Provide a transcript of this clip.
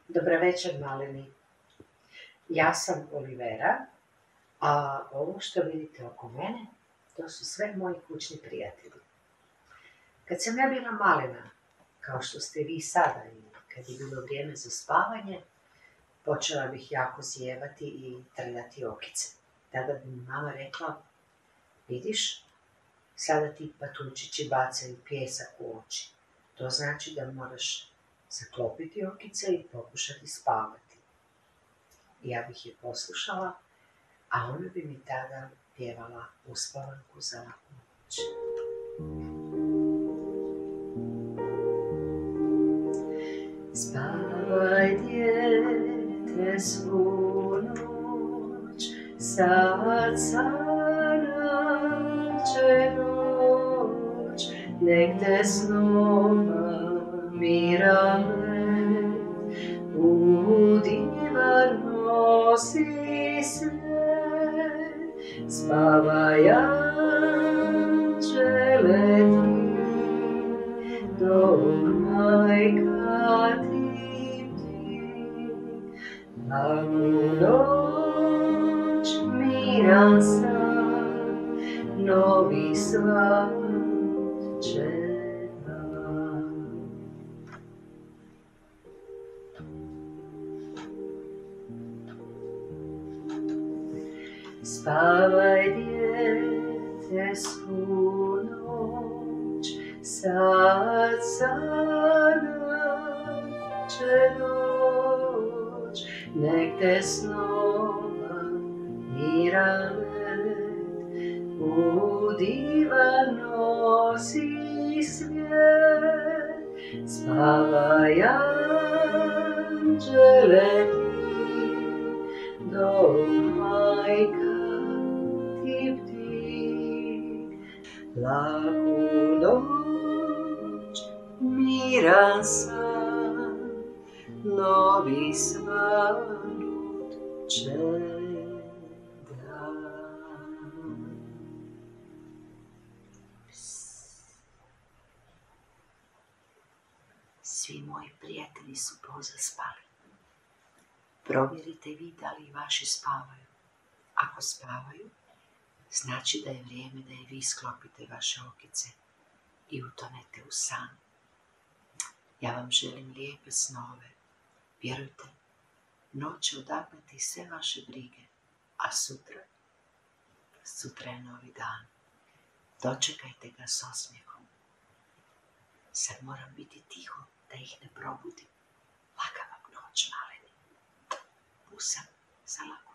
Dobar večer, maleni. Ja sam Olivera, a ovo što vidite oko mene, to su sve moji kućni prijatelji. Kad sam ja bila malena, kao što ste vi sada i kad je bilo vrijeme za spavanje, počela bih jako zijevati i trljati okice. Tada bi mi mama rekla, vidiš, sada ti patuljčići bacaju pijesak u oči. To znači da moraš zaklopiti okice i pokušati spavati. Ja bih je poslušala, a ona bi mi tada pjevala uspavanku za laku noć. Spavaj, dijete, svu noć, sad sana će noć, nek te snova miran let, u divan nosi svijet. Spavaj, anđele ti, dok majka ti bdi. Laku noć, miran san, novi svat će nam. Spavaj, dijete, svu noć, sad sana će doć, nek te snova miran let, u divan nosi svijet. Spavaj, anđele ti, dok majka ti bdi. Laku noć, miran san, novi svanut će dan. Svi moji prijatelji su pozaspali. Provjerite vi da li vaši spavaju. Ako spavaju, znači da je vrijeme da i vi sklopite vaše okice i utonete u san. Ja vam želim lijepe snove. Vjerujte, noć će odagnati sve vaše brige, a sutra je novi dan. Dočekajte ga s osmijehom. Sad moram biti tiho da ih ne probudim. Laka vam noć, maleni. Pusam, salam.